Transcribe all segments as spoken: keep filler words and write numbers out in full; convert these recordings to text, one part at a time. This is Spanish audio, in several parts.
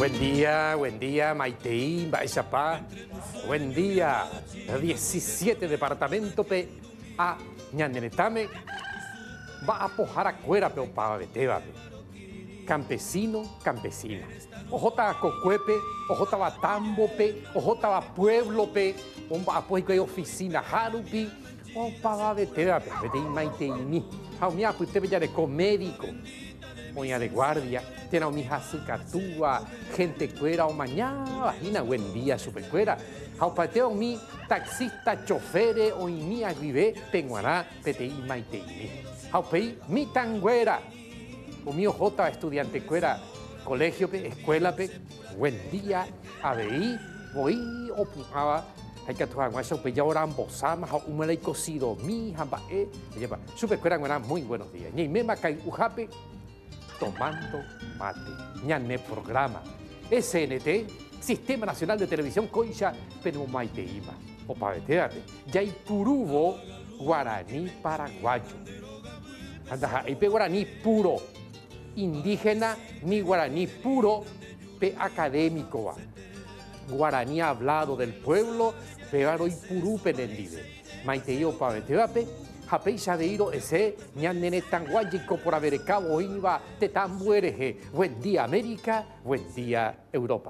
Buen día, buen día, Maiteí, Baixapá. Buen día, diecisiete departamento pe a ñanenetame va a pojar a cuera pe opava beteba pe. Campesino, campesina. Ojota cocuepe, ojota batambo pe, ojota va pueblo pe, omba apoyo que oficina harupi, opava beteba pe, betei Maiteí. Jaumia putebe ya de médico. Oña de guardia, tena mi hasicatúa, gente cuera o mañana, vagina, buen día, super cuera. Jaupateo mi taxista, chofere, o mi agribe, penguaná, pti maiteini. Jaupei mi tanguera, o mi ojota, estudiante cuera, colegio, pe, escuela, pe, buen día, abei, voy, opujaba. Hay que tomar eso, pues ya ahora ambosama, un malay cocido, mi jamba, eh, lleva, super cuera, muy buenos días. Ni me macay, ujape. Tomando mate, ñané programa, S N T, Sistema Nacional de Televisión Coixa, Penumaiteima, o paveteate, Yaipurubo, guaraní paraguayo. Anda, hay pe guaraní puro, indígena, ni guaraní puro, pe académico va. Guaraní hablado del pueblo, pe aro y purú penendive. Maiteio paveteate. Japei Shadeiro ese, ñanene tanguayico por aberecabo iba, te tan buereje. Buen día América, buen día Europa.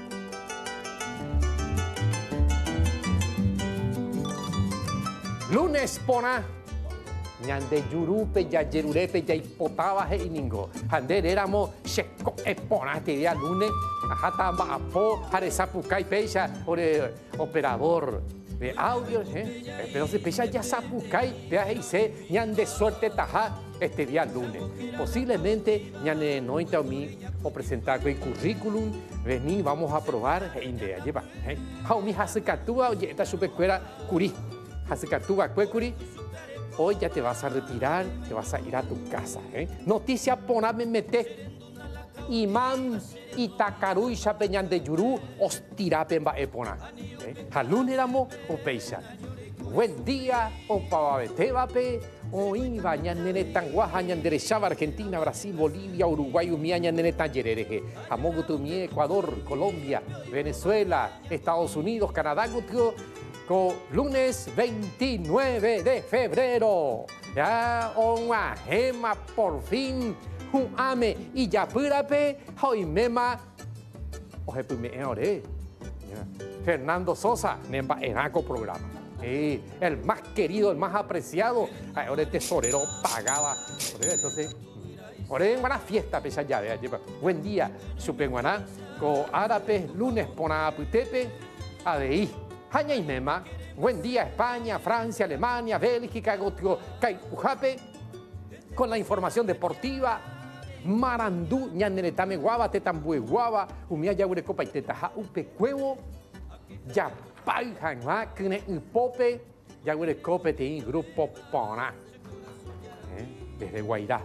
Lunes pona, ñande yurupe, ya yerurepe, ya hipotaba he iningo. Hander éramos checo epona este día lunes, ajá tamba apo, jarezapucay pecha, operador de audios, ¿eh? Pero se pecha ya sapucay, te hace se ñan de suerte tajá este día lunes. Posiblemente ñan de noite a mí o presentar el currículum, vení, vamos a probar, e idea lleva, ¿eh? How mi hasecatúa, oye, esta supercuera curí, hasecatúa cuecuri, hoy ya te vas a retirar, te vas a ir a tu casa, ¿eh? Noticia poname mete. Imán Itacaruy Chapeñán de Yurú, Ostirapen Baepona. Jalún éramos o Peixa. Buen día, o Pavabetebape, o Iba, Ñanene Tanguaja, Ñanderechaba, Argentina, Brasil, Bolivia, Uruguay, Umía, Ñanene Tanyerereje, Jamogutumí, Ecuador, Colombia, Venezuela, Estados Unidos, Canadá, Gutio, con lunes veintinueve de febrero. Ya, Oma Gema, por fin. Un ame y ya purape, hoy mema, oje me ore. Fernando Sosa, nemba enaco programa. Sí, el más querido, el más apreciado, ahora el tesorero pagaba. Entonces, ahora en una fiesta, pesa ya, buen día, supenguaná, con árape, lunes, pona putepe, adeí, jaña y mema, buen día, España, Francia, Alemania, Bélgica, Gotio, Cay, Ujape, con la información deportiva. Marandú, ñanenetame guava, tetambue guava, umia yagurecopa y tetaja upe cuevo, ya pai hanwa, kene upope, yagurecope te grupo pona. ¿Eh? Desde Guairá,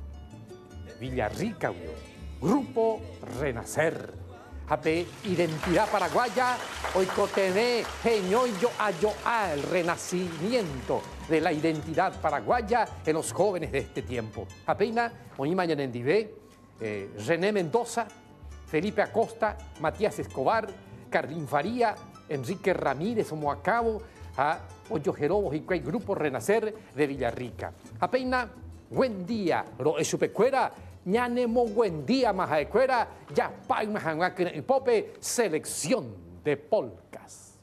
Villarrica, grupo Renacer. Jape, identidad paraguaya, hoy cotené, geñoyo ayo a el renacimiento de la identidad paraguaya en los jóvenes de este tiempo. Apenas, hoy mañana en Divé, eh, René Mendoza, Felipe Acosta, Matías Escobar, Carlín Faría, Enrique Ramírez, Omoacabo, a Oyo Jerobos y el grupo Renacer de Villarrica. Apenas, buen día, ro esupecuera, ñanemo buen día, majaecuera, ya pai majanguaque pope, selección de polcas.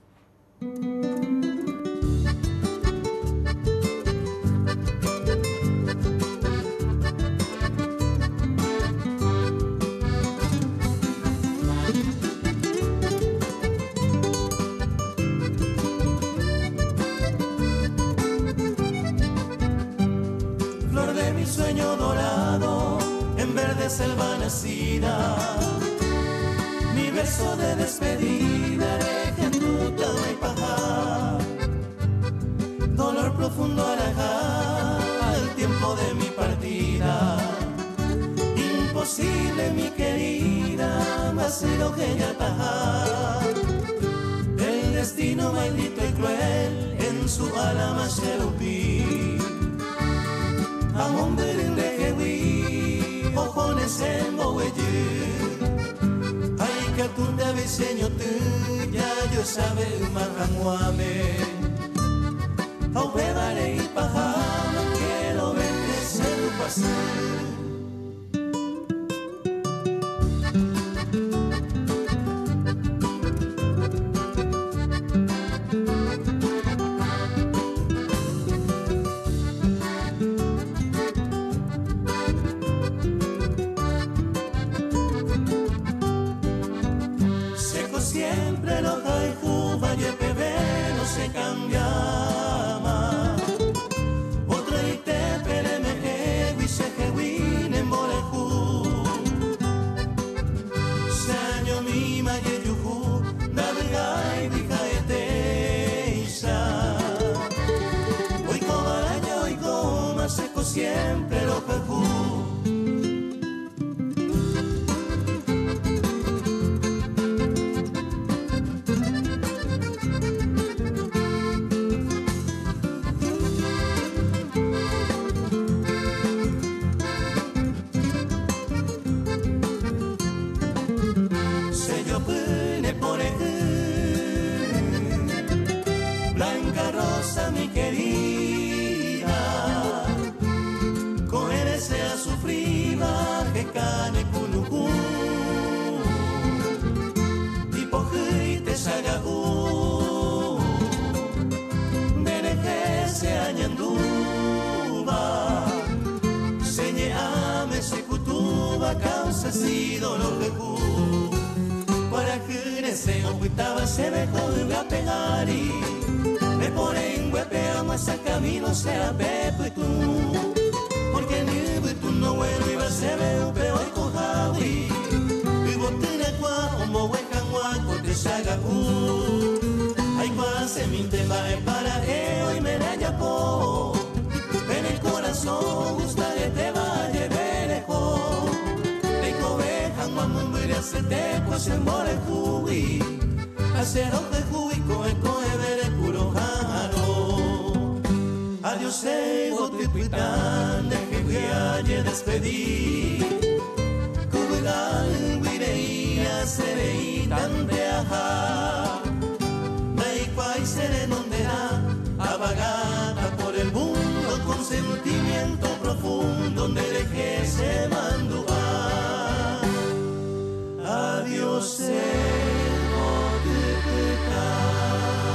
Flor de mi sueño dorado, en verde selva nacida, mi beso de despedida de Gentuta y Pajá, dolor profundo arajá, el tiempo de mi partida, imposible mi querida, Macero Genya Tajá, el destino maldito y cruel en su alma cherubí, amón de Jehuí, ojones en Boweyu, ay que tú te diseño tú, ya yo sabe mahamuame. Au pedale y pajama, quiero verte ser tu paseo. Siempre lo jaijú, valle pebe, no se cambia más. Otra y te pere me ewi, se jewin en bolejú. Saño mi maye yujú, dabrigay, bijaete isa. Hoy cobaraño y goma, seco siempre lo jaijú. Mi querida, cogerse a sufrir que cane cunujú y pojite sagaú derejese añanduba señame se cutuba causa sido lo jejú para que se ocultaba se dejó de pegari. Me pone en huepeamos esa camino sea pepo y tú porque ni tú no bueno iba a ser un peor cojawi y botina qua como huecan guaco te saga u hay cual se mi tema es para eo y me raya po en el corazón gusta de te vaya verejo te cobejan mamá murió se te pues en mole juwi hacer oje juwi coe coe vere puro jaro adiós ego te pitan de que viaje despedí cubigal vireía serei tan de ajá de igual serenondera abagada por el mundo con sentimiento profundo donde dejé se mandó adiós ego te pitan.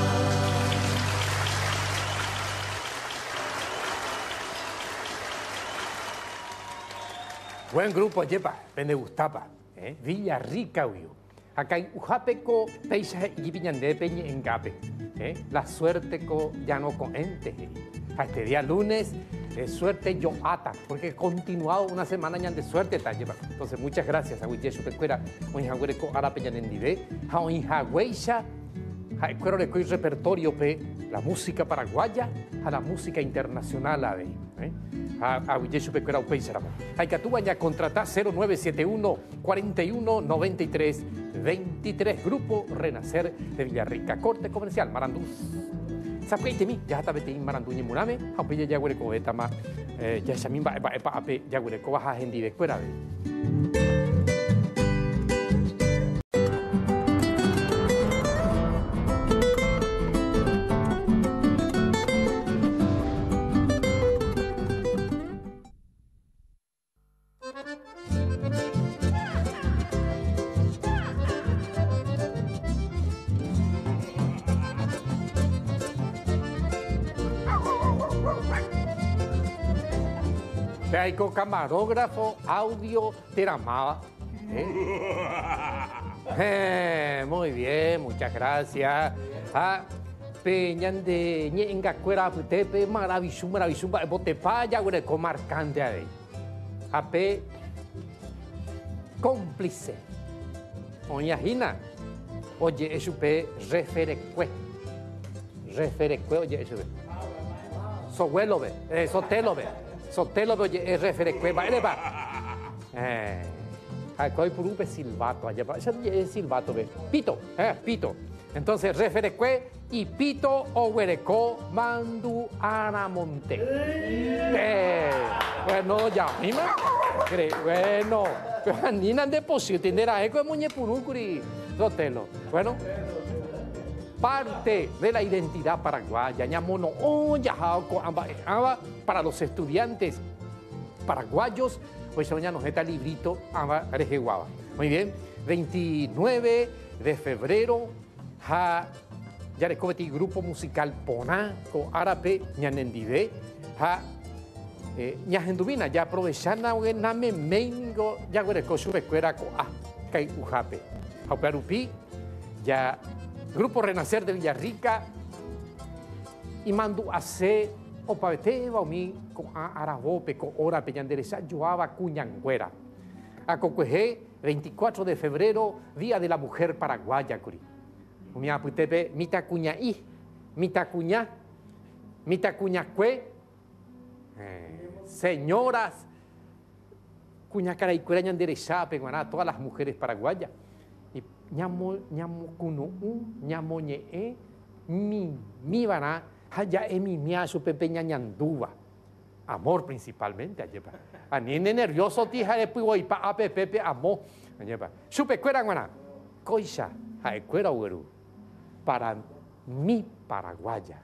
Buen grupo, llepa, pende gustapa, ¿eh? Villa Rica, uyu. Acá en Ujapeco, peisaje y piñande peñe en Gape, ¿eh? La suerte co ya no con ente. A este día lunes, de suerte yo ata, porque he continuado una semana ya de suerte, ta, llepa. Entonces, muchas gracias a Huiyesu Pecuera, un jagüereco ara peñanendive, a un jagüeisha, a escuero de coi repertorio pe la música paraguaya, a la música internacional a de, ¿eh? A Huiyesu Pecuera Upeisaramo. Hay que tú vaya a contratar cero nueve siete uno, cuarenta y uno, noventa y tres, veintitrés, Grupo Renacer de Villarrica, Corte Comercial, Marandús. ¿Sabes qué? Ya está vete en Marandú y Murame, aunque ya huele con esta más, ya se me va a pe, ya huele con baja gente de escuela. Con camarógrafo, audio, teramada. ¿Eh? Eh, muy bien, muchas gracias. Ah, Peñan de Ñenga Cuera Putepe, maravilloso, maravilloso, Botepaya, güey, comarcante ahí. A P, cómplice. Oña Gina, oye, eso P, referecue. Referecue, oye, eso ve. Sohuelo ve, eh, sotelo ve. Sotelo oye, es referecue, va, ele va. Eh, Acá por un silbato, allá es silbato, ve. Pito, eh, pito. Entonces, referecue y pito o huereco mandu aramonte. Eh, bueno, ya, mima. Bueno, Pero ni nan de posible, tendrá eco de muñepurúcuri, Sotelo. Bueno, parte de la identidad paraguaya, ñamono, oh, ya, para los estudiantes paraguayos, pues ya nos está el librito, muy bien, veintinueve de febrero, ja, ya les el grupo musical Poná, con Arape, ñanendive, ja, ñajendubina, ya aprovechando que name mengo, ya huereco su escuela con a, kai ujape, jaupearupi, ya Grupo Renacer de Villarrica, y mando a hacer o pavete va mi con arabope con hora peñanderesa yoaba cuñanguera. A cocueje veinticuatro de febrero, Día de la Mujer Paraguaya, curi. Mi aputepe mita cuñaí, mita cuñá, mita cuñacue, señoras, cuñacaraicuera ñanderesa peguaná, todas las mujeres paraguayas. Y ñamo ñamo kuno ñamo ñe mi mi vana haya emi mia su pepe ñañanduva. Amor principalmente, ayepa. A nene nervioso tija de puivo y pa ape pepe amo, ayepa. Supe cuera guana. Coisa, a cuera ueru. Para mi paraguaya.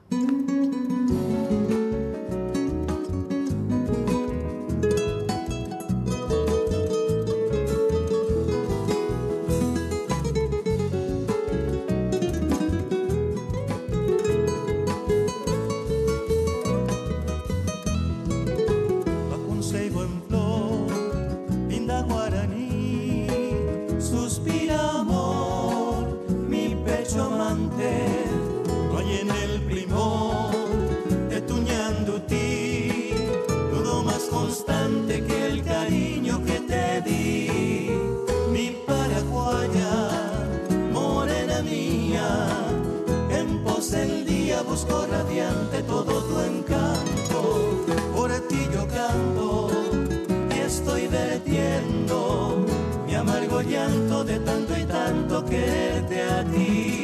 No hay en el primor de tu ñandutí nudo más constante que el cariño que te di. Mi paraguaya, morena mía, en pos del día busco radiante todo tu encanto. Por ti yo canto y estoy vertiendo mi amargo llanto de tanto y tanto quererte a ti.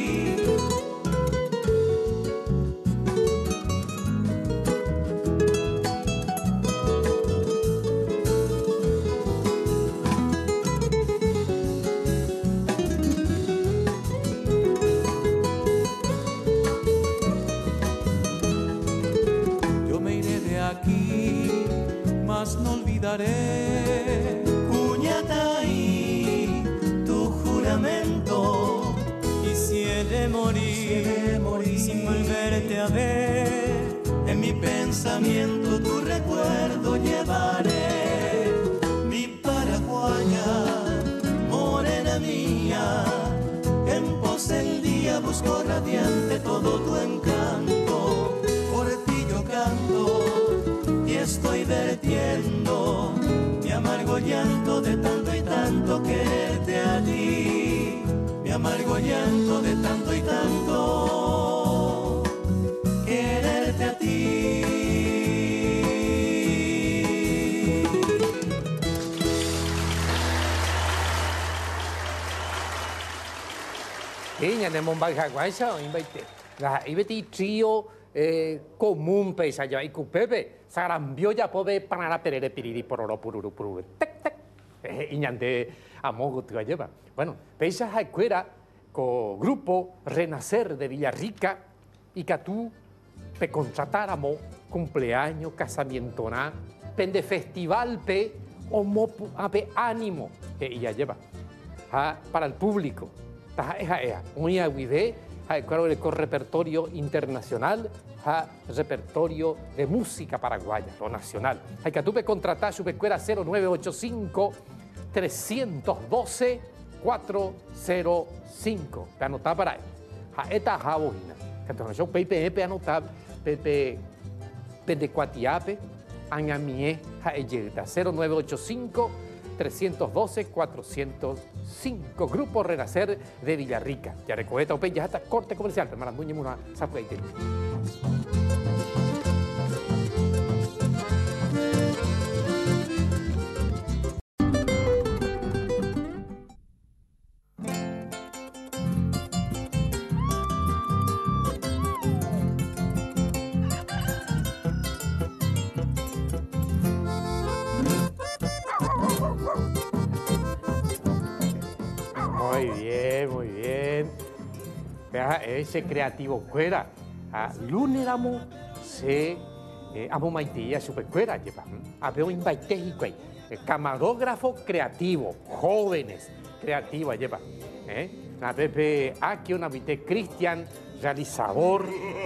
No olvidaré, Cuñataí, tu juramento. Y si he de morir, si he de morir sin volverte a ver, en mi pensamiento tu recuerdo llevaré. Mi paraguaya, morena mía, en pos del día busco radiante todo tu encanto. Por ti yo canto y estoy vertiendo mi amargo llanto de tanto y tanto quererte a ti. Mi amargo llanto de tanto y tanto quererte a ti. Ella de Mombajaguaisa o invite. La ibeti trío común pesa ya y cupepe. Sarambio ya pobe panara perere piriri pororo pururu pururu. Tec tec. Iñante amogo tu lleva. Bueno, pesa jacuera co grupo Renacer de Villarrica y que tú pe contratáramos cumpleaños, casamiento na, pende festival pe o mopu ape ánimo que ella lleva. Ha, para el público. Ta ea ea. Muy aguide, ha claro el repertorio internacional. A repertorio de música paraguaya, lo nacional. Hay que tuve contratar su pecuera cero nueve ocho cinco, tres uno dos, cuatro cero cinco. Te anotá para él. A esta jabojina. Que te anotó pepe epe anotar pepe de cuatiape añamie a elleta cero nueve ocho cinco, tres uno dos, cuatro cero cinco. Grupo Renacer de Villarrica. Ya recoge ope ya hasta corte comercial. Pero maranduñe una sapueite. bien. Ese creativo cuera. Luneramo se amo maitía super cuera lleva. Habeo invaite y cuey. Camarógrafo creativo, jóvenes creativa lleva. ¿Eh? A Pepe aquí una vite Cristian, realizador.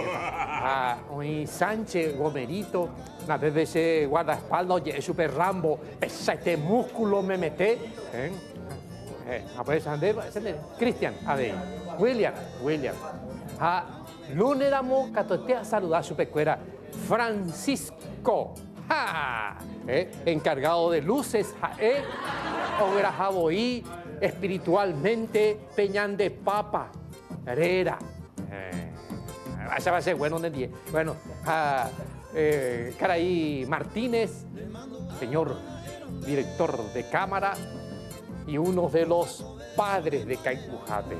A hoy Sánchez Gomerito. A Pepe ese guardaespaldas, oye, super Rambo. Este músculo me mete. ¿Eh? Eh, a ver, Cristian, a ver, William, William. A Luneramo catotea saludar su pecuera. Francisco. ¡Ja! Eh, encargado de luces, eh, Ograjaboí, espiritualmente, Peñán de Papa, Herrera. Eh, esa va a ser bueno de diez. Bueno, a eh, Caraí Martínez, señor director de cámara y uno de los padres de Caicujate.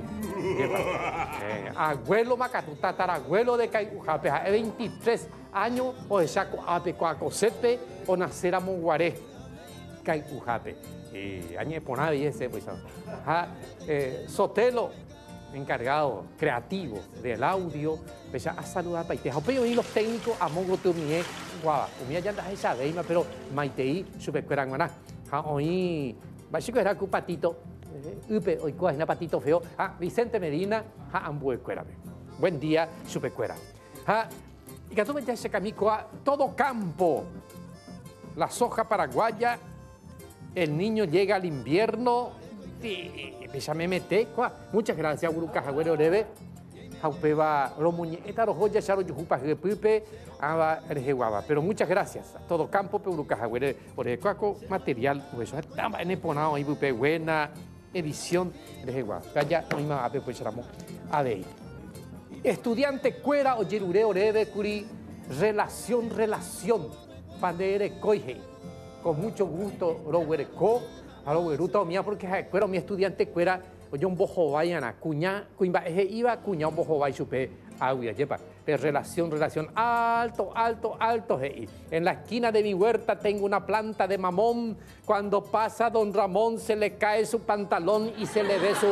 Eh, abuelo Macatú, tatarabuelo de Caicujate, a veintitrés años, o de Chaco Apecoacosepe, o nacer a Monguaré, Caicujate. Y añe ponada y ese, pues, a, eh, Sotelo, encargado, creativo del audio, pues a saludar a Paiteja. Pero y los técnicos, a Mongo Tumie, Guava, Umia ya anda esa veima, pero Maitei, supercueranguaná. Hoy, Bachico era un patito. Upe, hoy coa, una patito feo. Ah, Vicente Medina, ha ambue cuera. Buen día, supe cuera. Ah, y que tú me ese camico a todo campo. La soja paraguaya, el niño llega al invierno y ya me mete. Muchas gracias, Uruca Agüero Oreve. Jaupeba, los muñequitos, los joyas, charo, yujupas, de pipe, aba, rejeguaba. Pero muchas gracias. Todo campo, Uruca Agüero Oreve. Cuaco material, pues, estaba en eponado ahí, bupe, buena. Edición de Jehová. Ya no iba a ver, pues éramos a ver. Estudiante cuera o yerure oreve curi relación relación pandere coige. Con mucho gusto rowereco a lo weruta mía porque cuera mi estudiante cuera o yo un bojo vayana cuña cuña iba cuña un bojo vay supe agua lleva. De relación relación alto alto alto hey. En la esquina de mi huerta tengo una planta de mamón. Cuando pasa don Ramón se le cae su pantalón y se le ve su...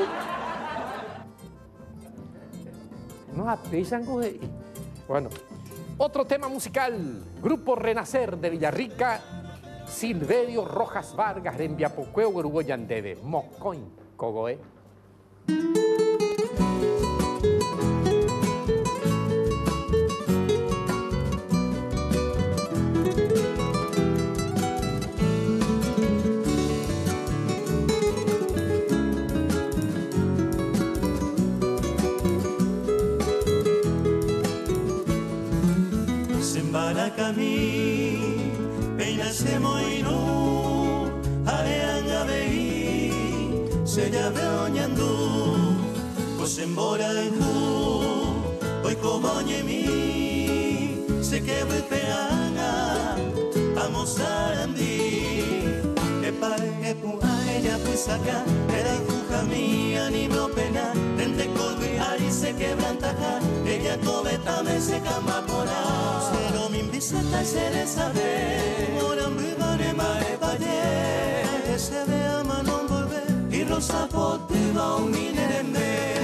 No apesan, güey. Bueno, otro tema musical. Grupo Renacer de Villarrica. Silverio Rojas Vargas, Rembiapocueo, Uruguayandebe. Mocoin, Cogoe. Kami peinase moinu areanga bei se llave oñandu cosembora enju hoy comoñe mi se que peanga vamos a andi epa epu a ella pisaca era juja mía ni no pena tente colgue ari se quebrantaja ella cobetame se camapora Visata se le sabe, ora mbivane mae valle, se ve a manon volver y rosa potiva un minerembe.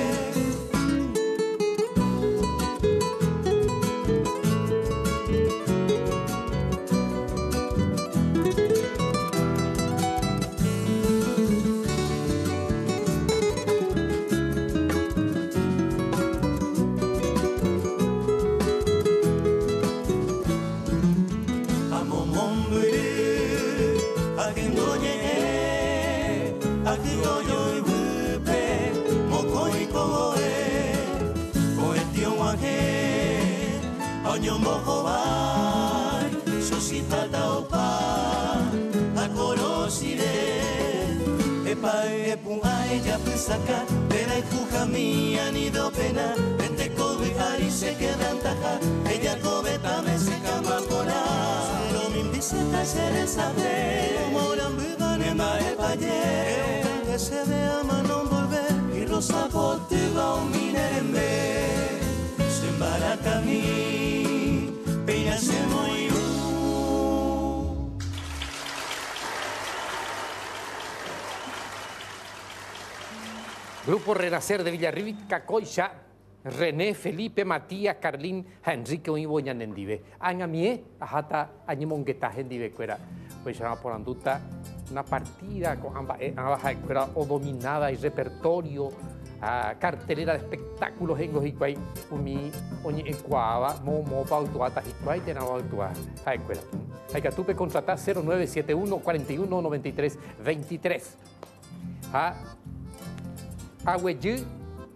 Saca, pero hay juja mía ni do pena, vente cobe ari se quebrantaja, ella cobeta me se cama pora, pero mi visita se le sabe, moran vivane mae valle, que se vea manon volver y rosa potiva un minerembe, se embaraca mi, peña se muy Grupo Renacer de Villarribi, Cacoixa, René, Felipe, Matías, Carlín, Enrique, Oibo, Ñanendive. Añamie, ajata, añemongueta, Gendive, cuera. Pues ya por anduta, una partida con ambas, ambas cuera, o dominada y repertorio, a cartelera de espectáculos en los Iguay, Umi, Oñe, Ecuava, Momo, Pautuata, Iguay, Tenaba, Pautua, a escuela. Hay que tupe contratar cero nueve siete uno, cuarenta y uno, noventa y tres, veintitrés. A Agüeyú,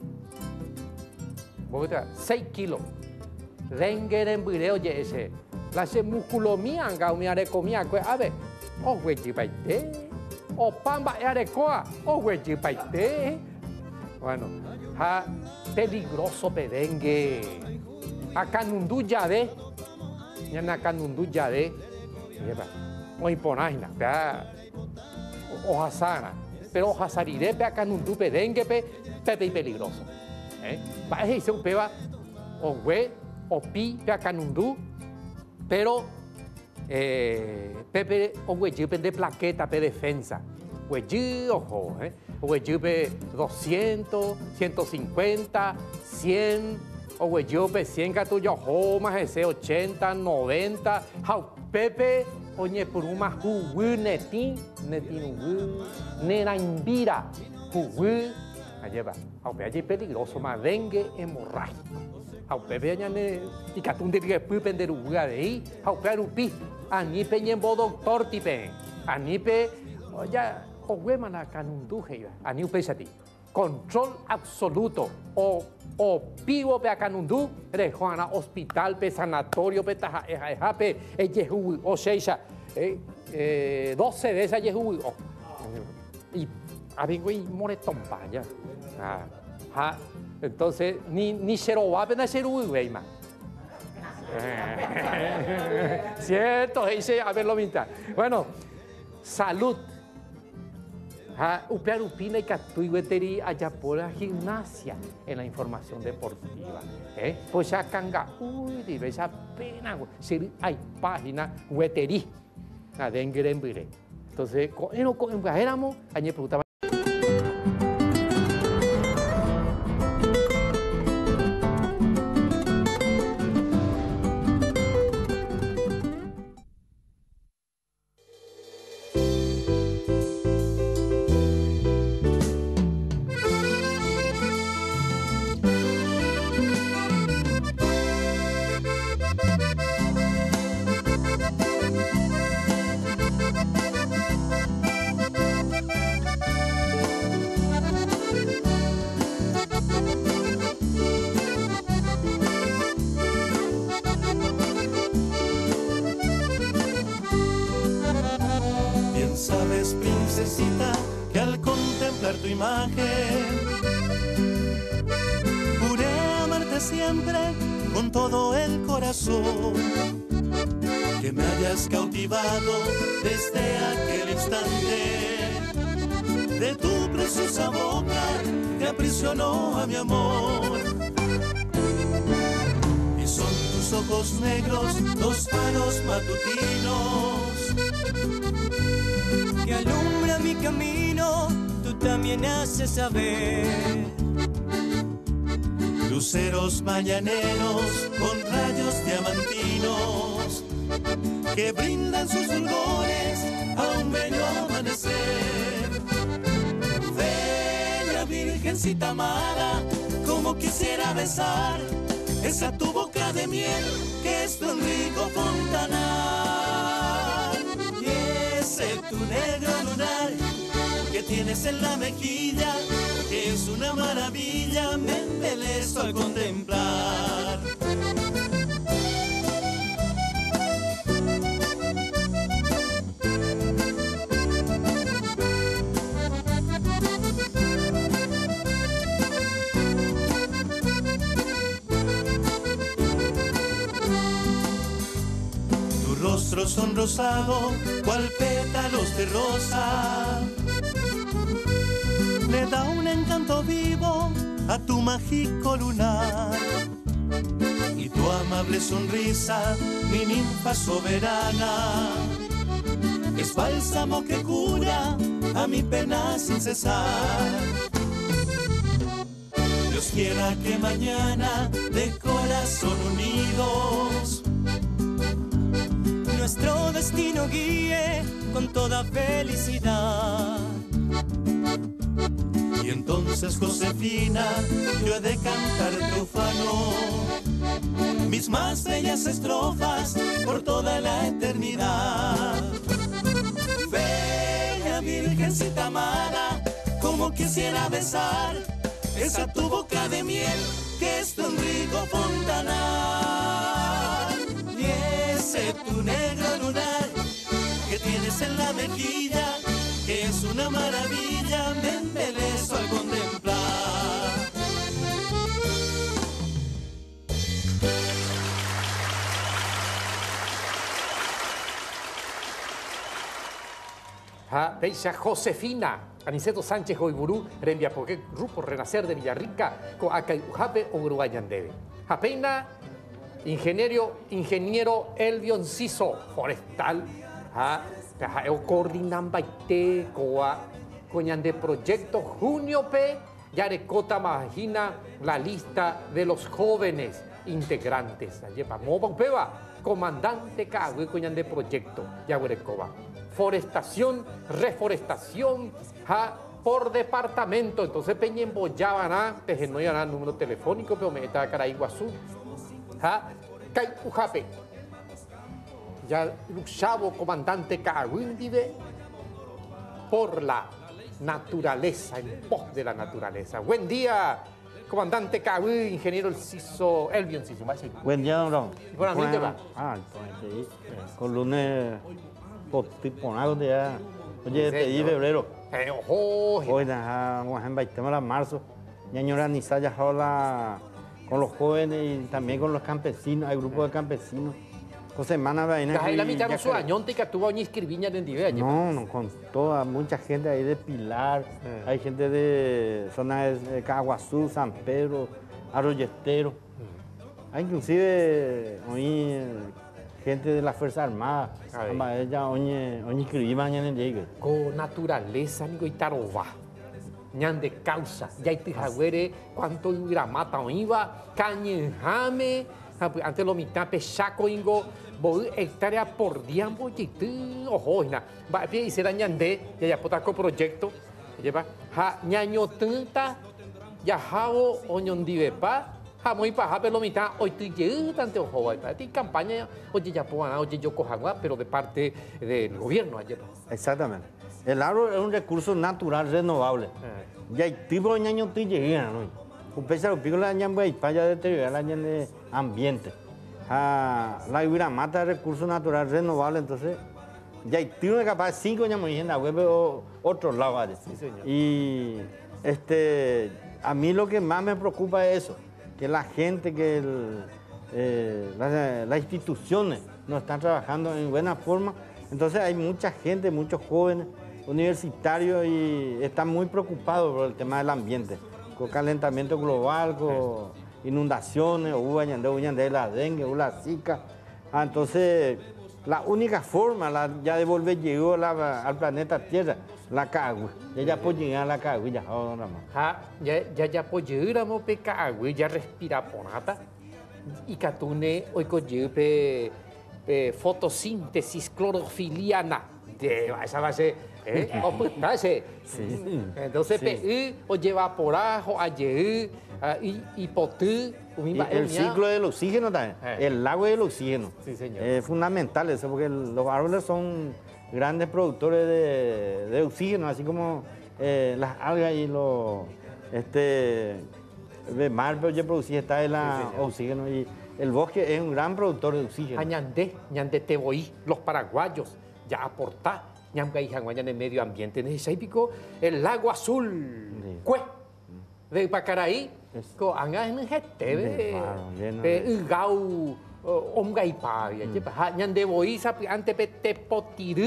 seis kilos. Dengue en video, oye, ese. La se musculomía, anga, mi arecomía, a ver, o güey, paite, o pamba, arecoa, o güey, paite. Bueno, a peligroso pedengue. A canundú ya de, ya na canundú ya de, o imponaina, hoja sana, pero hoja sariré, a canundú pedengue, pepe y peligroso. ¿Eh? Va a decir un peba o güey o pi pe canundú, pero eh, pepe o güey de plaqueta pe defensa, güey ojo, eh, güey pe doscientos, ciento cincuenta, cien, o güey pe cien que tuyo ojo más ese ochenta, noventa, how pepe oye por un más jugu netin, netin jugu, nena invira jugu. Lleva, aunque allí peligroso, más dengue hemorrágico. Aunque vean y catunde que pueden de lugar de ahí, aunque arupi, anipe y en doctor tipe, anipe, oye, o huemana canunduje, anipe ti. Control absoluto, o o pivo pe canundú, rejuana hospital pe sanatorio pe taja, eja pe, ejehu, o seisa, doce veces ejehu, y abigo y moretón vaya. Ah, ah, entonces, ni, ni se lo va a pedir ser un güey más. Cierto, dice, a ver lo mitad. Bueno, salud. Ah, upear upina y catuigueteri allá por la gimnasia en la información deportiva. ¿Eh? Pues ya canga, uy, dice, esa pena, si hay página, hueteri, a dengue en vire. Entonces, en éramos, añe preguntaba. Princesita, que al contemplar tu imagen juré amarte siempre con todo el corazón, que me hayas cautivado desde aquel instante, de tu preciosa boca que aprisionó a mi amor, y son tus ojos negros los faros matutinos que alumbra mi camino, tú también haces saber. Luceros mañaneros con rayos diamantinos que brindan sus fulgores a un bello amanecer. Bella virgencita amada, como quisiera besar esa tu boca de miel que es tu rico fontanal. Ese tu negro lunar que tienes en la mejilla, que es una maravilla, me embelezo al contemplar. Tu rostro sonrosado, cual pétalos de rosa, le da un encanto vivo a tu mágico lunar. Y tu amable sonrisa, mi ninfa soberana, es bálsamo que cura a mi pena sin cesar. Dios quiera que mañana de corazón unidos nuestro destino guíe con toda felicidad. Y entonces, Josefina, yo he de cantar triunfano mis más bellas estrofas por toda la eternidad. Bella Virgencita amada, como quisiera besar esa tu boca de miel que es un rico fontanar. Y ese tu negro lunar que tienes en la mejilla, que es una maravilla, me embelezo al contemplar. Ha, Peisha Josefina, Aniceto Sánchez Hoiburu, Rembia porque Grupo Renacer de Villarrica, con Acay Ujape o Uruguayandebe. Japeina, ingeniero, ingeniero Elvio Enciso, forestal, ha, o coordinan baite, coa, coñan de proyecto Junio P, Yarecota imagina la lista de los jóvenes integrantes. Lleva Moba Upeba, comandante Cagüe, coñan de proyecto, Yaguerecoba. Forestación, reforestación, ja, por departamento. Entonces, Peñen Boyabana, Teje no hay número telefónico, pero me está cara Iguazú. Ja, Cay Ujape. Ya luchaba comandante Caguíndive por la naturaleza, en pos de la naturaleza. Buen día, comandante Caguí, ingeniero Enciso, Elvio Enciso. Buen día, don Ron. Buenas noches, va. Ah, entonces, con lunes. Postiponado de ya. Oye, te di febrero. Eh, ojo. Hoy, vamos a invitarme a marzo. Ya señora Nisa ya habla con los jóvenes y también con los campesinos. Hay grupos de campesinos. Con semana va a venir. Ahí la mitad de su año, que tuvo una inscribiña en Dive. No, no, con toda, mucha gente ahí de Pilar. Eh. Hay gente de zona de Caguazú, San Pedro, Arroyestero. Mm. Hay inclusive hoy gente de la Fuerza Armada. Ella hoy inscribí mañana en Diego. Con naturaleza, ni Itaroba. Ñan de causa. Ya hay tijagüere, cuánto gramata iba, cañejame. Antes lo mitad pechaco ingo, voy hectárea por día, voy a ojo, na. Va a pie y será ñande, ya ya potaco proyecto. Lleva, ja, ñaño tanta, ya jabo, oñon divepa. Muy paja, pero mitad, hoy estoy llegando, ojo, hay campaña, oye, ya puedo, oye, yo cojo pero de parte del gobierno ayer. Exactamente. El árbol es un recurso natural renovable. Eh. Ya hay tipo de años estoy llegando, ¿no? Un pez lo pico la ñamba y para deteriorar la ñamba de ambiente. Ah, la Ibiramata es recurso natural renovable, entonces ya hay tipo de capaz cinco años en la web o otro lado. Sí, señor. Y este, a mí lo que más me preocupa es eso. Que la gente, que el, eh, las, las instituciones no están trabajando en buena forma. Entonces hay mucha gente, muchos jóvenes universitarios y están muy preocupados por el tema del ambiente. Con calentamiento global, con inundaciones, o de la dengue, o la zika. Ah, entonces, la única forma la, ya de volver llegó la, al planeta Tierra, la cagüe. Ya ya puede llegar a la cagüe, ya. Oh, no, ja, ya ya ya puede llegar a pe cagüe, ya respira ponata. Y catune hoy con pe fotosíntesis clorofiliana. De esa base, ¿eh? Sí. Entonces, sí. Pe, o lleva por ajo, ayer, y, y potú. Y el ciclo del oxígeno también, eh. el agua del oxígeno. Sí, señor. Es fundamental eso, porque los árboles son grandes productores de, de oxígeno, así como eh, las algas y los este el mar ya producía está el sí, oxígeno y el bosque es un gran productor de oxígeno. Ñandé, ñandé te voy, los paraguayos ya aportá, ñamga y janguaña en el medio ambiente, necesito el lago azul, sí. Cue, de Pacaraí. Có anh ấy nó hết tế về gạo ông gai pa vậy chứ bà nhân đề bồi sắp ăn tế pe tế potiru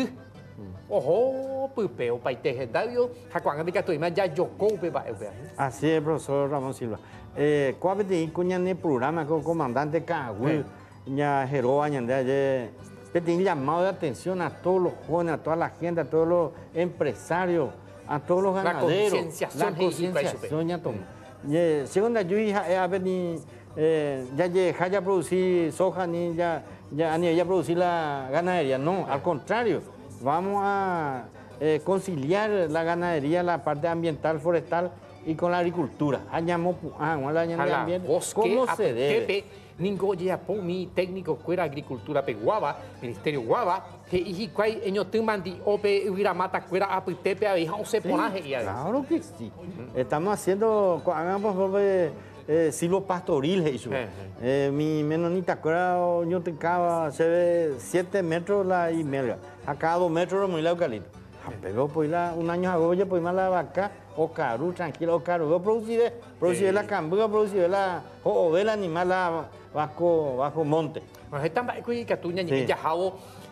ojo pupeo pa te hendario ha cuando diga tu ima ya yoko pe ba pe. Así es, profesor Ramón Silva. Eh, cuando te cuñan el programa con comandante Cagüe, ya Jeroa ñande te tiene llamado de atención a todos los jóvenes, a toda la gente, a todos los empresarios, a todos los ganaderos. La concienciación ya tomó. segunda lluvia ni ya ya ya producir soja ni ya ya ni ya producir la ganadería, no, al contrario, vamos a eh, conciliar la ganadería, la parte ambiental, forestal y con la agricultura. Añamo, ah, la ambiente, ¿cómo se debe? Ningo ya po mi técnico cuera agricultura pe guava, ministerio guava, que y cuai eño tumandi ope hubiera mata cuera apitepe a hija o se ponaje y claro que sí. Estamos haciendo, hagamos eh, eh, silo pastoril, eso. Eh, eh, mi menonita cuera yo te cava se ve siete metros la y media. A cada dos metros muy la eucalipto. Pero pues la un año hago ya pues más la vaca o caro tranquilo o caro yo producir producir la cambio producir la o ve el animal la bajo bajo monte. Pues están que catuña ni ya jabo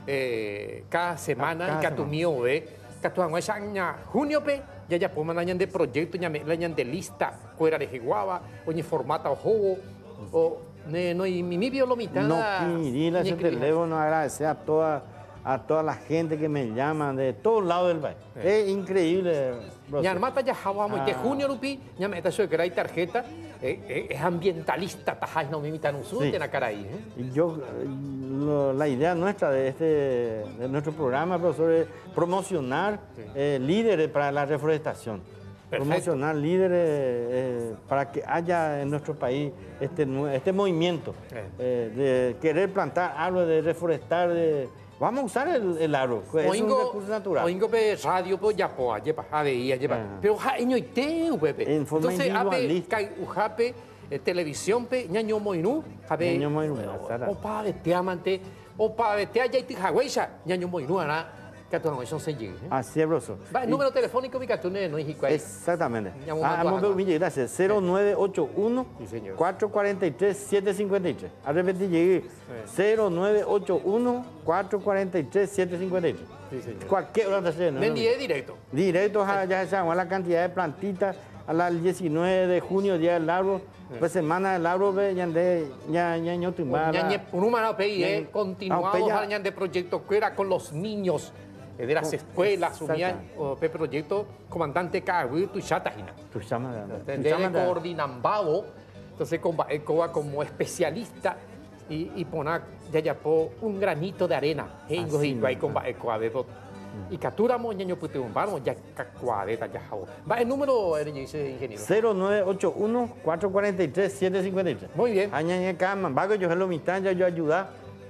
cada semana que tu mío ve que tu anga aña junio pe ya ya pues mandañan de proyecto ya me lañan de lista fuera de Jeguaba o ni formata o jugo o no y mi bio lo mitad no pidila ese teléfono agradecer a toda a toda la gente que me llaman de todos lados del país. Sí. Es increíble. Ya mata ya jabamos ah. de junio lupi, ya me está que hay tarjeta, eh, es ambientalista, tajas no me imitan un sur en la cara ahí. ¿eh? Yo, lo, la idea nuestra de este, de nuestro programa, profesor, es promocionar sí. eh, líderes para la reforestación. Perfecto. Promocionar líderes eh, para que haya en nuestro país este, este movimiento eh, de querer plantar árboles, de reforestar, de vamos a usar el, el aro, es oingo, un recurso natural. Oingo pe radio po ya po lleva, a ver, ya lleva. Pero ja eño ite pepe. En forma entonces ape kai ujape televisión pe ñaño moinu, ape. Ñaño moinu. Opa de teamante, opa de te allá ite hawaixa, ñaño moinu ana. Que tu no son seis. Así es, profesor. Va, el número telefónico mi que no es igual. Exactamente. Ah, vamos a gracias. cero nueve ocho uno, cuatro cuatro tres, siete cinco tres. A repetir, llegué. cero nueve ocho uno, cuatro cuatro tres, siete cinco tres. Sí, señor. Cualquier hora de ¿no? Vendí directo. Directo, ya se la cantidad de plantitas a las diecinueve de junio, día del árbol. Pues semana del árbol, ya de ya ya ño tumbara. Un humano pe continuamos a de proyecto que era con los niños de las escuelas, asumían el proyecto comandante Cagüí, tu chatajina. Tu chama de coordinambao, entonces como especialista y, y poner ya ya po un granito de arena. Hengo y guay con ecoadeto. Y capturamos ñaño pute un vamos ya cacuadeta ya jabo. Va el número el ingeniero. cero nueve ocho uno, cuatro cuatro tres, siete cinco tres. Muy bien. Añañe cama, vago yo lo mitad ya yo ayudar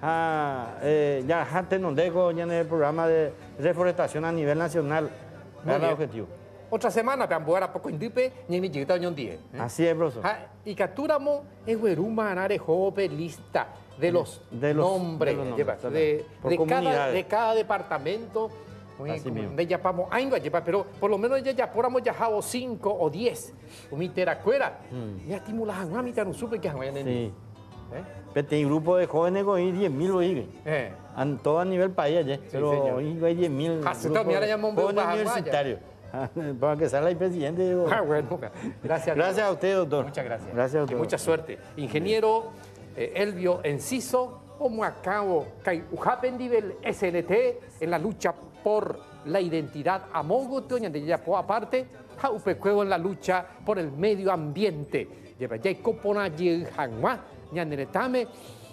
a eh, ya jate no dejo ya en el programa de reforestación a nivel nacional. Es el objetivo. Otra semana, pero voy a poco indipe, ni ni llegó a un día. Así es, profesor. Y capturamos el hueruma anare jope lista de los, de los nombres, de, los nombres, de, de, de, cada, de cada departamento. De ya pamo aingo ya pero por lo menos ya ya poramos ya jabo cinco o diez. Umi teracuera. Ya estimulas a mí tan supe que hagan en sí. Pero hay un grupo de jóvenes con diez mil hoy. Eh. Todo a nivel país allá. Pero hoy hay diez mil jóvenes universitarios. Para que salga el presidente. Ah, bueno. Gracias. Gracias a usted, doctor. Muchas gracias. Gracias, doctor. Y mucha suerte. Ingeniero eh, Elvio Enciso, como acabo, que ujapen nivel S L T en la lucha por la identidad amogo, de ya por aparte, jaupecuevo en la lucha por el medio ambiente. Lleva ya copona y hanwa, ya neretame,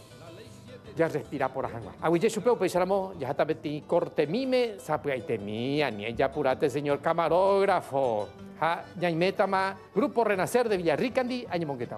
ya respira por hanwa. Aguille supeo pensamos, ya está beti corte mime, sapuaite mía, ni ella apurate señor camarógrafo. Ja, ya metama, Grupo Renacer de Villarricandi, año monquetao.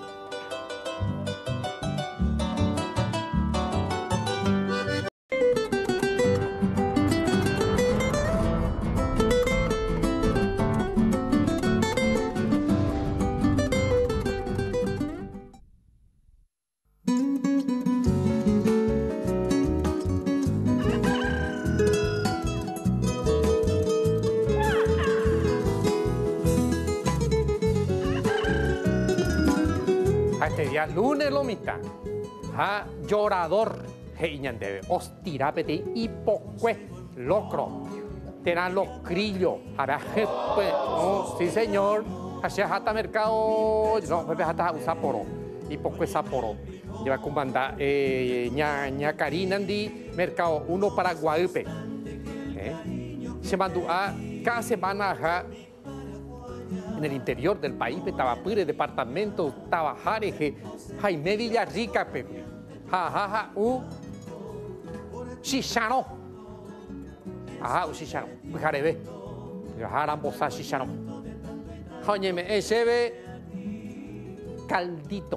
Ya lunes lo mitad, ha llorador, heiñandebe, ostirapete, hipocue, locro, terán los crillos, hará jefe, no, sí señor, hacia hasta mercado, no, pepe hasta usaporo, hipocue saporo, lleva con banda, eh, ña, ña carinandi, mercado uno para Guadalupe, eh, se mandó a cada semana, ja, en el interior del país, Tabapure, departamento, Tabajareje, Jaime Villarrica, Pepe, jajaja, u Shishano, ajá, u Shishano, Jarebe, Jarambosa Shishano, Jaime, ese ve caldito.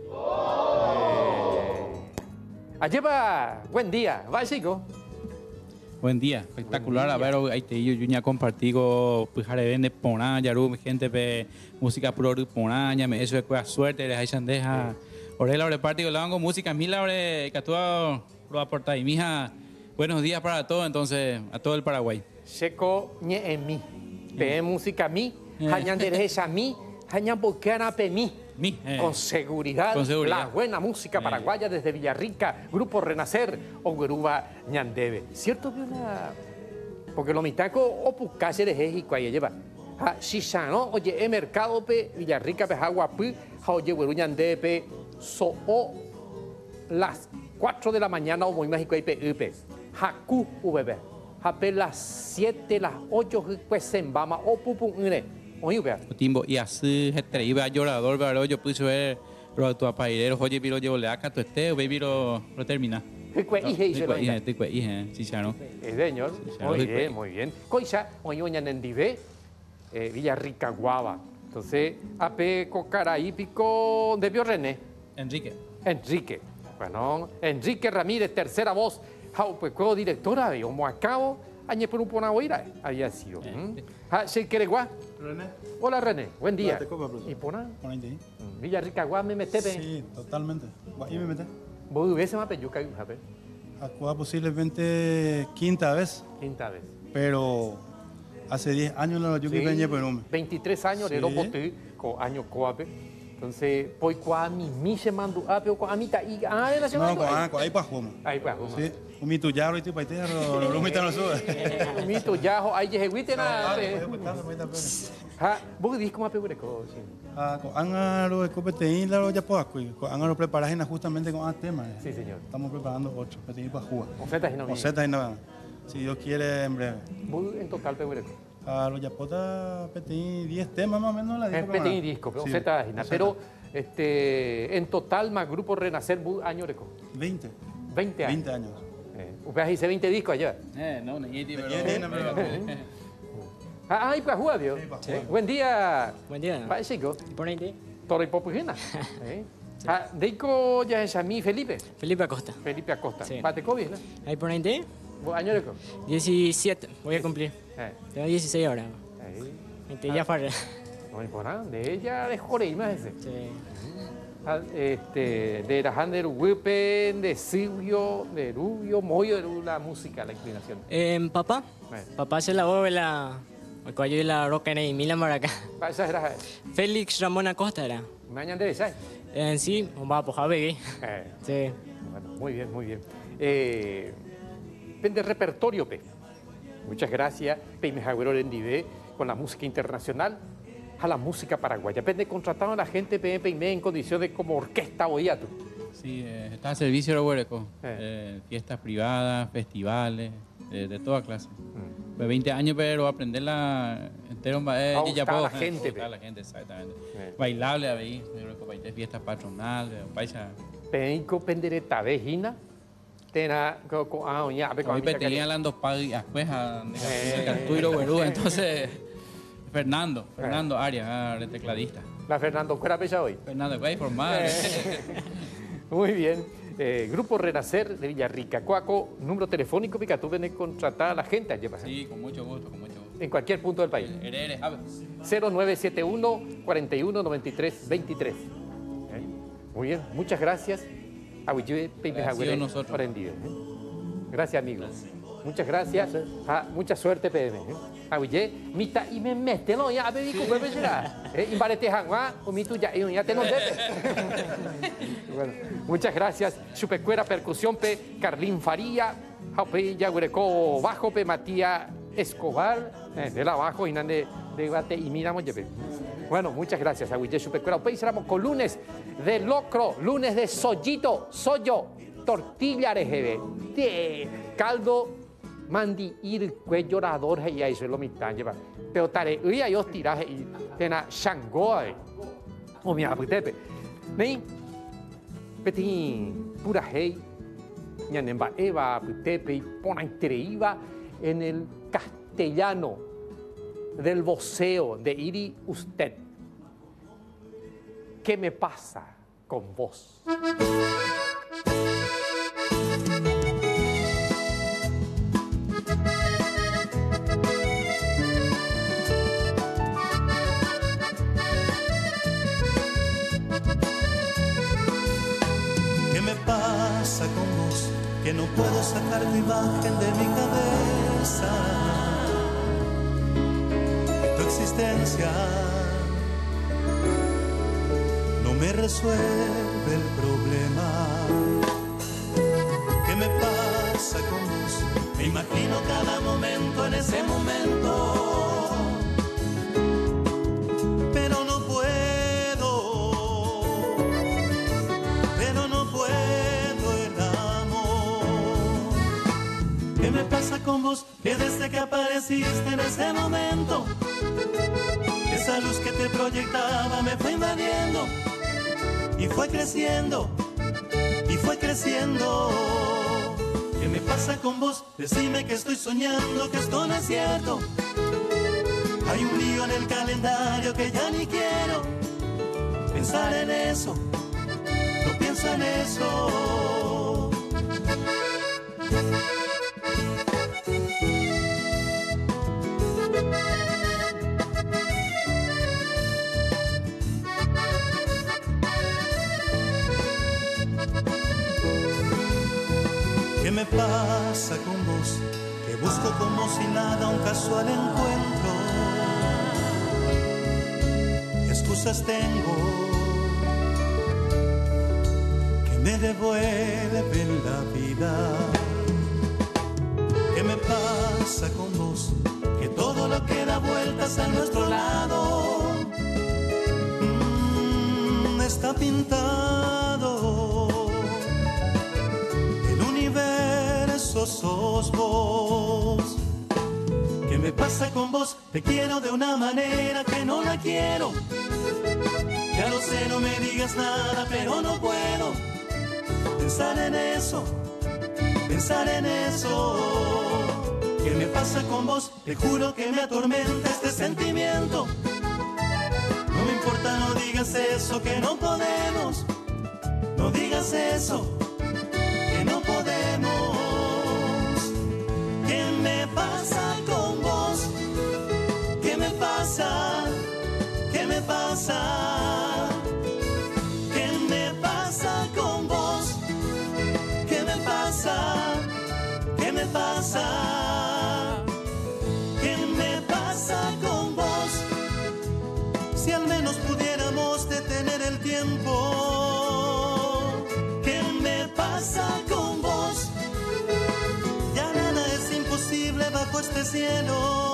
Alleva, buen día, va chico. Buen día, espectacular. A ver, ahí te digo, yo ya compartí con Pujareben de Porán, Yaru, gente de música pro de Porán, ya me eso es suerte, les hay deja. Orela, ore partido, le hago música, mil ore, que tú lo aportas. Y mija, buenos días para todos, entonces, a todo el Paraguay. Checo, ñe en mí, pe música mí, hañan derecha mí, hañan bocana pe mí. Mi, eh. Con, seguridad, Con seguridad, la buena música paraguaya desde Villarrica, Grupo Renacer o Gueruba Ñandebe. ¿Cierto, Viola? Porque lo mitaco o pucache de México ahí lleva. Ha Shishano, oye, e mercado pe Villarrica pe Jaguapú, ha oye Guerú Ñandebe pe so o las cuatro de la mañana o muy mágico ahí pe upe. Haku ubebe. Ha pe las siete, las ocho pues sembama o pupun une. Oye, vea. Timbo y así, gente, iba a llorador, pero yo puse ver los tuapaireros, oye, pero yo le acá tu este, baby, lo termina. Hicue, hije, hice lo hije, hicue, hije, chicharo. Eh, señor, muy bien, muy bien. Coisa, oye, oña Nendive, Villarrica, Guava. Entonces, ape cocaraí pico de René. Enrique. Enrique. Bueno, Enrique Ramírez, tercera voz, pues co-directora de Omoacabo, añe por un ponahuira, había sido. ¿Se quiere guá? René. Hola René, buen día. Te copa, profesor. ¿Y pona? Por ahí. Villarrica, Guá, me metebe. Sí, totalmente. Ahí me mete. ¿Vos hubiese más peyuca y jape? Acá posiblemente quinta vez, Quinta vez. pero hace diez años no yo que venía Perú. veintitrés años, Sí. era bote, con año coape. Entonces, pues, cuando mi mi se mandó ape o a mitad y ah, era se No, mandó. con ahí para jugar. Ahí pues, Sí, un mito yaro y tipo ahí te lo lo mito no sube. un mito yajo, ahí je huite na. Ah, Ha, vos dis como ape hureco, sí. ah, con Ángaro de Copeteín, la ya puedo acudir. Con Ángaro preparas justamente con este tema. Sí, señor. Estamos preparando ocho, Copeteín para jugar. Ofertas y no O Z y nada. Si Dios quiere, en breve. Vos en total pe hureco. A los Yapota Peteín, diez temas más o menos la Es disco. pequeño disco, pero Sí, ofertas y ofertas. pero este en total más grupo Renacer bu- año hureco. veinte. veinte años. veinte años. Eh, ustedes hice veinte discos allá. Eh, no, ni pero. Ah, ahí pues jugar, Dios. pa' Eh, Buen día. Buen día. Pa chico. Por ahí, Toro y Popujina. Eh. Ah, Deiko ya es a mí Felipe. Felipe Acosta. Felipe Acosta. Sí. Pate COVID, ¿no? Ahí por ahí, ¿Vos año hureco? diecisiete, voy a cumplir. Eh. Tengo dieciséis ahora. Ahí. veinte ya faré. No me nada. De ella de Jorge, imagínese. Sí. Ah, Este, de Rajan de Uruguepen, de Silvio, de Rubio, Moyo, de la música, la inclinación. Eh, papá. Bueno. Papá se la voz la. El cuello y la roca en el Milan Maracá. Va, esa era. Félix Ramón Acosta era. Mañana de esa. En sí, un va a pojar bebé. Eh. Sí. Bueno, muy bien, muy bien. Eh, pen de repertorio, Pe. Muchas gracias, Pe Mejagüero Rendive, con la música internacional a la música paraguaya. Pen de contratado a la gente, Pe Peime en condición de como orquesta oíatu. Sí, eh, está a servicio de Huereco. Eh. Eh, fiestas privadas, festivales, eh, de toda clase. Mm. De veinte años, pero aprenderla entero eh, A ya gustar puedo. a la gente, A pe. la gente, exactamente. Eh. Bailable, ahí, fiestas patronales, paisa. Penico pendereta vejina, tena co ah oña, Pe Hoy con tenían las dos pagos y después a Eh. Cartuiro Guerú, entonces Fernando, Fernando Arias, ah, el tecladista. La Fernando Cuera Pella hoy. Fernando, voy a informar. Muy bien. Eh, Grupo Renacer de Villarrica. Cuaco, número telefónico, pica tú venés contratar a la gente allí, pasa. Sí, con mucho gusto, con mucho gusto. En cualquier punto del país. Eres, a ver. cero nueve siete uno, cuarenta y uno, noventa y tres, veintitrés. ¿Eh? Muy bien, muchas gracias. Ahuillé, Pepe Gracias Jagüere, a nosotros. Prendido, ¿eh? Gracias, amigos. Muchas gracias. Ah, mucha suerte, P M. ¿eh? Ahuillé, mita y me mete, no, ya, baby, con Pepe será. ¿Eh? Y barete jangua, o mi tuya, y ya te no debe. Bueno, muchas gracias. Chupecuera, percusión, P. Carlín Faría, Jaupe, Yagureco, Bajo, P. Matías Escobar, eh, de la Bajo, y Nande, de Bate, y miramos, ya, P. Bueno, muchas gracias, Aguille Chupecuera. Hoy cerramos con lunes de locro, lunes de sollito, sollo, tortilla arejebe, de caldo mandi ir cue llorador y ahí se lo mitan lleva pero tare uy hay tiraje y tena shangoe o mi abutepe nei peti pura hey ñanemba eva abutepe y pona iba en el castellano del voceo de Iri usted. ¿Qué me pasa con vos? ¿Qué me pasa con vos? Que no puedo sacar tu imagen de mi cabeza. Tu existencia no me resuelve el problema. ¿Qué me pasa con vos? Me imagino cada momento en ese momento, pero no puedo, pero no puedo el amor. ¿Qué me pasa con vos? Que desde que apareciste en ese momento, esa luz que te proyectaba me fue invadiendo y fue creciendo, y fue creciendo. ¿Qué me pasa con vos? Decime que estoy soñando, que esto no es cierto. Hay un lío en el calendario que ya ni quiero pensar en eso, no pienso en eso. ¿Qué me pasa con vos? Que busco como si nada un casual encuentro. Excusas tengo que me devuelven la vida. ¿Qué me pasa con vos? Que todo lo que da vueltas a nuestro lado mm, está pintado. Sos vos. ¿Qué me pasa con vos? Te quiero de una manera que no la quiero. Ya lo sé, no me digas nada, pero no puedo pensar en eso, pensar en eso. ¿Qué me pasa con vos? Te juro que me atormenta este sentimiento. No me importa, no digas eso, que no podemos. No digas eso, que no podemos. ¿Qué me pasa con vos? ¿Qué me pasa? ¿Qué me pasa? ¿Qué me pasa con vos? ¿Qué me pasa? ¿Qué me pasa? ¿Qué me pasa con vos? Si al menos pudiéramos detener el tiempo. ¿Qué me pasa con vos? Ya nada es imposible bajo este cielo.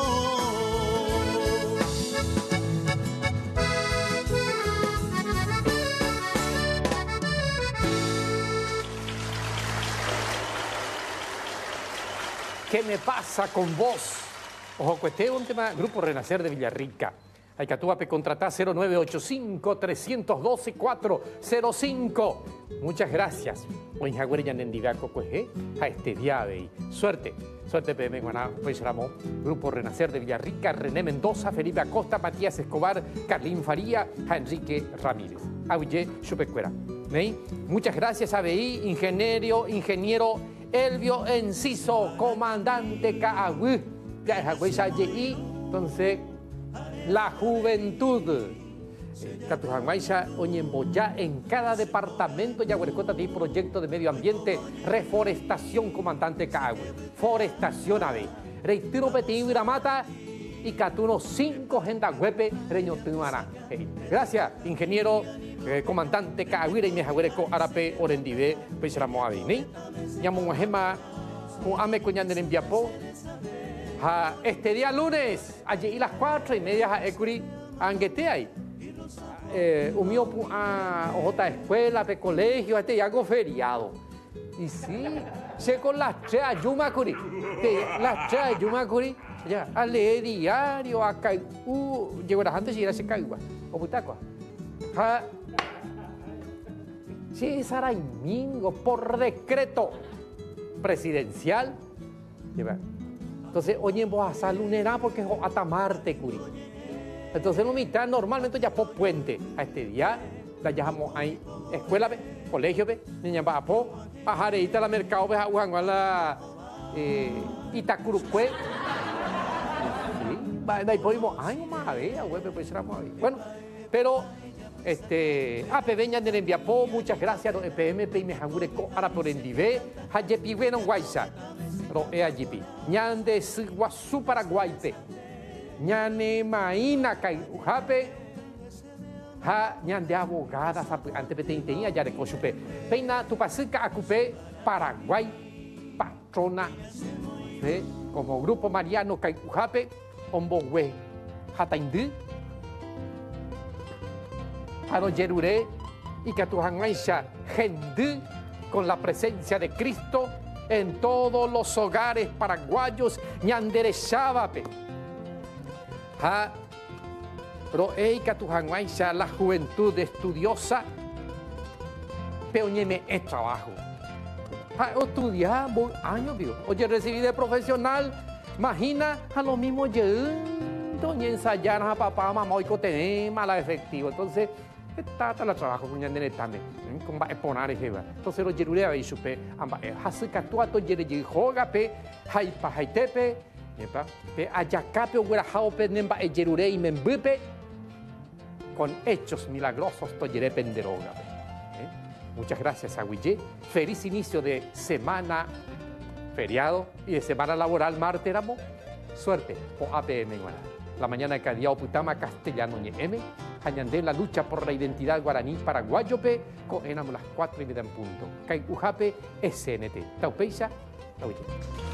¿Qué me pasa con vos? Ojo, este es un tema, Grupo Renacer de Villarrica. Hay que tú contratar cero nueve ocho cinco, tres uno dos, cuatro cero cinco. Muchas gracias. Hoy ya Nendivaco Cueje, a este día de suerte. Suerte, P M Guaná, pues Ramón, Grupo Renacer de Villarrica, René Mendoza, Felipe Acosta, Matías Escobar, Carlín Faría, a Enrique Ramírez. Auye Chupecuera. Muchas gracias a B I, ingeniero, ingeniero Elvio Enciso, comandante Caagüí. Ya es Agüey Y, entonces, la juventud. Catujanguaycha, Oñemboyá, en cada departamento ya Huercota tiene proyecto de medio ambiente, reforestación, comandante Caagüí. Forestación A B. Reitero Petit Mata y Catuno cinco Genda Huepe, Reño Tuana. Gracias, ingeniero, eh, comandante Caagüí, y Mejahuereco Arape Orendive, Pechramo Avi. Ñamuajema, un ame coñan en Viapo. Este día lunes, allí las cuatro y media a Ecuri, Angueteay. Eh, Umio a Ojota escuela, de colegio, este ya algo feriado. Y sí, Se con las tres ayumacuri. Las tres ayumacuri. Ya, a leer diario, a caer. Uh, llegó la gente si era se caigua. O putacua. Ha. Si Saraimingo, por decreto presidencial. Lleva. Entonces, oye, vos a salunera porque es hasta Marte, curi. Entonces, lo mitad normalmente ya por puente. A este día, la llamamos ahí, escuela, ve, colegio, ve, niña va a po, a Jareita, la mercado, ve, a Ujanguan, la eh, Itacurucue. Sí, va, ahí podemos, ay, no más, a ver, güey, pues éramos a ver. Bueno, pero, este, a Peveña de Enviapo, muchas gracias, los E P M, P me Jangureco, ahora por Endive, Hayepi, bueno, Guaysa, ro, E A G P, Ñande, Siguazú, Paraguay, pe. Ñane maína kai ujape ha ñande abogada antes pe tenía ya de cochupe peina tu pasica acupe Paraguay patrona ¿eh? Como grupo Mariano kai ujape ombogüe hataindu haro yerure y que tu hangaisha gendu con la presencia de Cristo en todos los hogares paraguayos ñanderechabape. Ha, pero eika tu hanguaisha la juventud estudiosa, peoñeme es trabajo. Ha, estudiamos años, vivo. Oye, recibí de profesional, imagina a lo mismo yendo y ensayar a papá, mamá, y cotené mala efectivo. Entonces, está la trabajo con ñandene también, con va a poner ejemplo. Entonces, los yerurea veis supe, amba, hasuka tuato yere yihoga pe, haipa haitepe. Pe ayacape o guarajaope nemba eyerure y membupe con hechos milagrosos toyere penderoga. ¿Eh? Muchas gracias a Huillé. Feliz inicio de semana feriado y de semana laboral marteramo. Suerte o A P M Guaraní. La mañana de Cadiao Putama Castellano M. Hañandé la lucha por la identidad guaraní paraguayope. Coenamos las cuatro y media en punto. Cai Ujape S N T. Taupeisa, Tauille.